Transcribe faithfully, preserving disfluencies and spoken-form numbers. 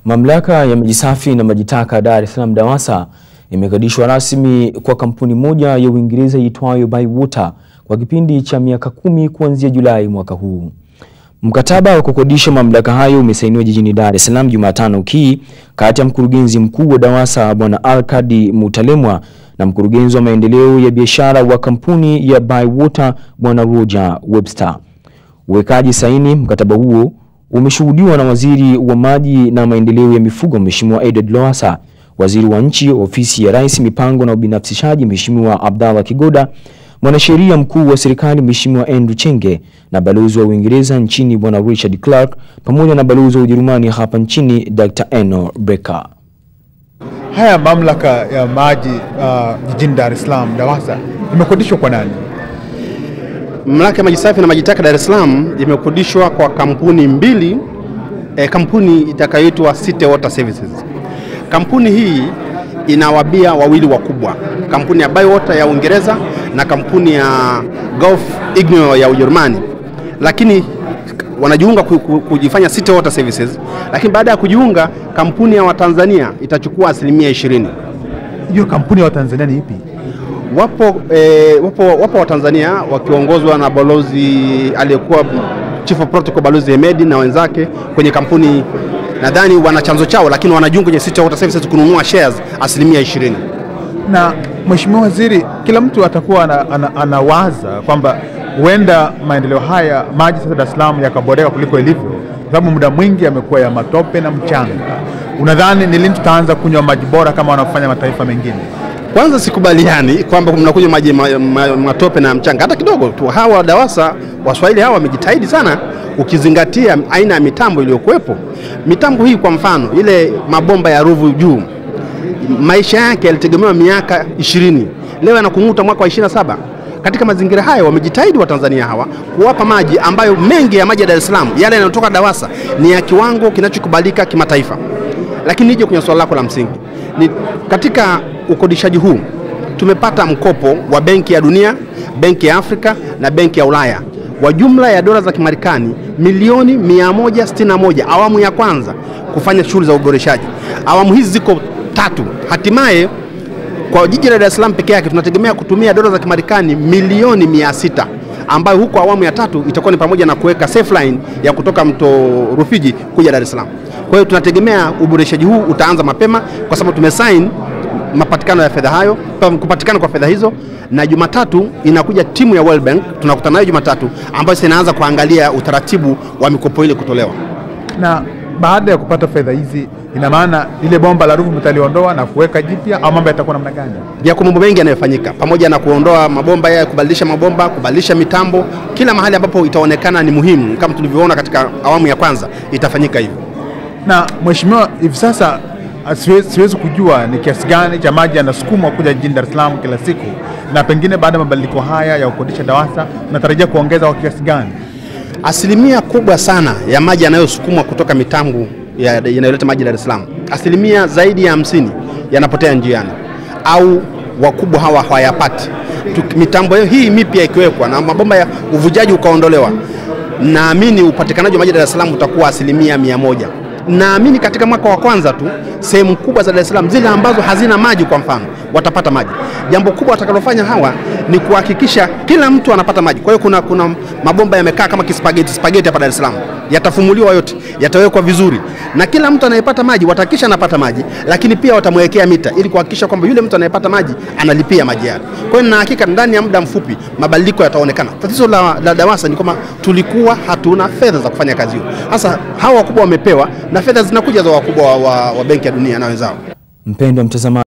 Mamlaka ya maji safi na maji taka Dar es Salaam DAWASA imekodishwa rasmi kwa kampuni moja ya Uingereza iitwayo Bywater kwa kipindi cha miaka kumi kuanzia Julai mwaka huu. Mkataba wa kukodisha mamlaka hayo umesainiwa jijini Dar es Salaam Jumatano hii kati ya mkurugenzi mkuu wa DAWASA Bwana Alkadi Mutalemwa na mkurugenzi wa maendeleo ya biashara wa kampuni ya Bywater Bwana Roger Webster. Uwekaji saini mkataba huo umeshuhudiwa na Waziri wa Maji na Maendeleo ya Mifugo Mheshimiwa Edward Lowassa, Waziri wa Nchi, Ofisi ya Rais, Mipango na Ubinafsishaji Mheshimiwa Abdallah Kigoda, Mwanasheria Mkuu wa Serikali Mheshimiwa Andrew Chenge na Balozi wa Uingereza nchini Bwana Richard Clark pamoja na Balozi wa Ujerumani hapa nchini Doctor Eno Brecker. Haya mamlaka ya maji uh, jijini Dar es Salaam DAWASA imekodishwa kwa nani? Mamlaka ya maji safi na maji taka Dar es Salaam imekodishwa kwa kampuni mbili, eh, kampuni itakayoitwa City Water Services. Kampuni hii inawabia wawili wakubwa, kampuni ya Bywater ya Uingereza na kampuni ya Gulf Igneo ya Ujerumani. Lakini wanajiunga kujifanya City Water Services, lakini baada ya kujiunga kampuni ya Watanzania itachukua asilimia ishirini. Hiyo kampuni ya Watanzania ni ipi? Wapo eh, wapo wapo Watanzania wakiongozwa na balozi aliyekuwa Chief of Protocol Balozi Hemedi na wenzake kwenye kampuni. Nadhani wana chanzo chao, lakini wanajiunga kwenye City Water Services kununua shares asilimia ishirini. Na Mheshimiwa Waziri, kila mtu atakuwa anawaza ana, ana kwamba huenda maendeleo haya maji sasa Dar es Salaam yakaboreka kuliko ilivyo, kwa sababu muda mwingi yamekuwa ya matope na mchanga. Unadhani ni lini tutaanza kunywa maji bora kama wanafanya mataifa mengine? Kwanza sikubaliani kwamba mnakunywa maji ma, ma, matope na mchanga hata kidogo tu. Hawa DAWASA Waswahili hawa wamejitahidi sana, ukizingatia aina ya mitambo iliyokuwepo. Mitambo hii kwa mfano ile mabomba ya Ruvu juu, maisha yake yalitegemewa miaka ishirini. Leo yanakunguta mwaka wa ishirini na saba. Katika mazingira hayo wamejitahidi wa Tanzania hawa kuwapa maji ambayo mengi ya maji ya Dar es Salaam yale yanayotoka DAWASA ni ya kiwango kinachokubalika kimataifa. Lakini nije kwenye swali lako la msingi, ni katika ukodishaji huu tumepata mkopo wa Benki ya Dunia, Benki ya Afrika na Benki ya Ulaya wa jumla ya dola za Kimarekani milioni mia moja sitini na moja awamu ya kwanza kufanya shughuli za uboreshaji. Awamu hizi ziko tatu. Hatimaye kwa jiji la Dar es Salaam peke yake tunategemea kutumia dola za Kimarekani milioni mia sita, ambayo huko awamu ya tatu itakuwa ni pamoja na kuweka safe line ya kutoka mto Rufiji kuja Dar es Salaam. Kwa hiyo tunategemea uboreshaji huu utaanza mapema kwa sababu tumesign mapatikano ya fedha hayo, kupatikana kwa fedha hizo, na Jumatatu inakuja timu ya World Bank, tunakutana nayo Jumatatu, ambayo sasa inaanza kuangalia utaratibu wa mikopo ile kutolewa. Na baada ya kupata fedha hizi, ina maana ile bomba la Ruvu mtaliondoa na kuweka jipya au mambo yatakuwa namna gani? Yako mambo mengi yanayofanyika pamoja na kuondoa mabomba ya kubadilisha mabomba, kubadilisha mitambo, kila mahali ambapo itaonekana ni muhimu kama tulivyoona katika awamu ya kwanza itafanyika hivyo. Na Mheshimiwa, hivi sasa siwezi, siwezi kujua ni kiasi gani cha maji yanasukumwa kuja jijini Dar es Salaam kila siku, na pengine baada ya mabadiliko haya ya kukodisha DAWASA natarajia kuongeza kwa kiasi gani? Asilimia kubwa sana ya maji yanayosukumwa kutoka mitambo yanayoleta maji Dar es Salaam, asilimia zaidi ya hamsini yanapotea njiani au wakubwa hawa hawayapati. Mitambo hii mipya ikiwekwa na mabomba ya uvujaji ukaondolewa, naamini upatikanaji wa maji Dar es Salaam utakuwa asilimia mia moja. Naamini katika mwaka wa kwanza tu sehemu kubwa za Dar es Salaam zile ambazo hazina maji kwa mfano watapata maji. Jambo kubwa watakalofanya hawa ni kuhakikisha kila mtu anapata maji. Kwa hiyo kuna kuna mabomba yamekaa kama kispageti spageti hapa Dar es Salaam. Yatafumuliwa yote, yatawekwa vizuri, na kila mtu anayepata maji watahakikisha anapata maji, lakini pia watamwekea mita ili kuhakikisha kwamba yule mtu anayepata maji analipia maji yake. Kwa hiyo na hakika ndani ya muda mfupi mabadiliko yataonekana. Tatizo la, la DAWASA ni kwamba tulikuwa hatuna fedha za kufanya kazi hiyo. Sasa hawa wakubwa wamepewa na fedha zinakuja za wakubwa wa, wa, wa Benki ya Dunia na wenzao. Mpendwa mtazamaji,